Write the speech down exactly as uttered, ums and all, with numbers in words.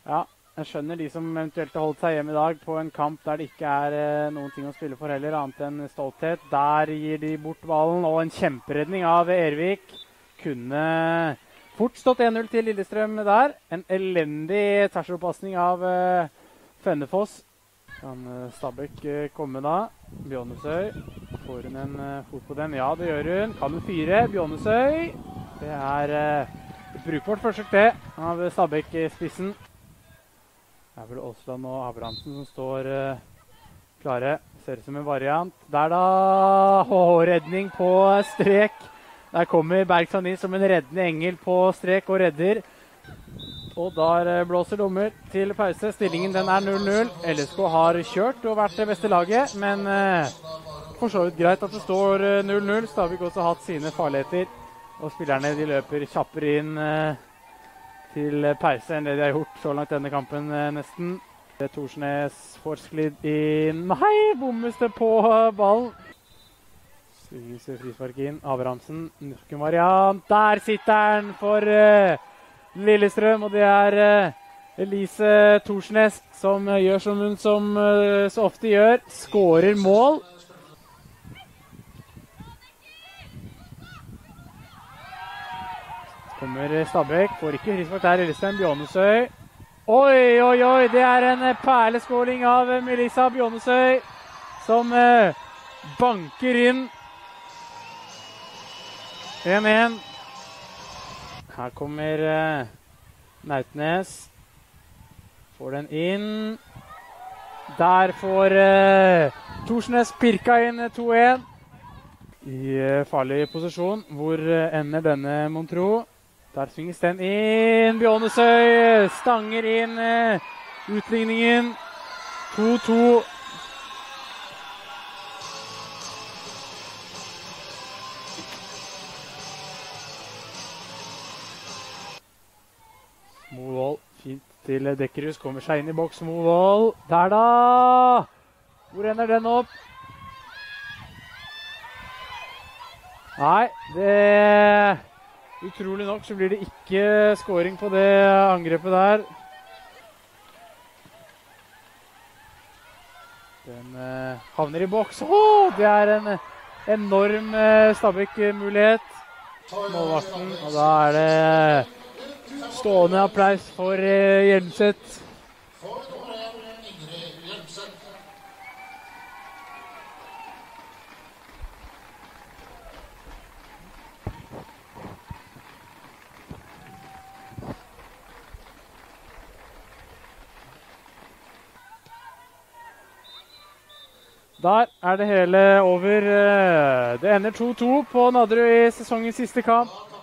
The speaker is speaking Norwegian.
Ja, jeg skjønner de som eventuelt har holdt seg hjemme i dag på en kamp der det ikke er eh, noen ting å spille for heller, annet enn stolthet. Der gir de bort ballen, og en kjemperedning av Ervik. Kunne fort stått en null til Lillestrøm der. En elendig terseroppasning av eh, Fennefoss. Kan eh, Stabæk eh, komme da? Bjånesøy. Får hun en eh, fot på den? Ja, det gjør hun. Kan hun fyre? Bjånesøy. Det er eh, et brukbart forsøk det av Stabæk-spissen. Det er vel Aasland og Abrahamsen som står uh, klare. Ser ut som en variant. Der da! Åh, redning på strek. Der kommer Bergsanis som en reddende engel på strek og redder. Og der uh, blåser dommer til pause. Stillingen den er null null. L S K har kjørt og vært det beste laget, men uh, for så vidt greit at det står uh, null null. Stavik også hatt sine farligheter, og spillerne de løper kjappere inn uh, til pause enn det de har gjort så langt denne kampen eh, nesten. Torsnes får sklidd inn. Nei, bommes det på ballen. Svinges frispark inn. Abrahamsen, nok en variant. Der sitter den for uh, Lillestrøm, og det er uh, Elise Torsnes som uh, gjør som hun som uh, så ofte gjør. Skårer mål. Kommer Stabæk, får ikke frispark der, Lillestrøm, Bjånesøy. Oi, oi, oi, det er en perleskåling av Melissa Bjånesøy, som eh, banker inn. en en. Her kommer eh, Nautnes. Får den inn. Der får eh, Torsnes pirka inn to en. I eh, farlig posisjon. Hvor eh, ender denne, mon tro? Der svinges den inn. Bjånesøy stanger inn eh, utligningen. to to. Movold fint til Dekkerhus. Kommer seg inn i boks. Movold. Der da! Hvor ender den opp? Nei, det... Utrolig nok så blir det ikke scoring på det angrepet der. Den eh, havner i boks. Åh, det er en enorm eh, Stabæk-mulighet. Målvakten, og da er det stående applaus for eh, Hjelmseth. Der er det hele over. Det ender to to på Nadderud i sesongens siste kamp.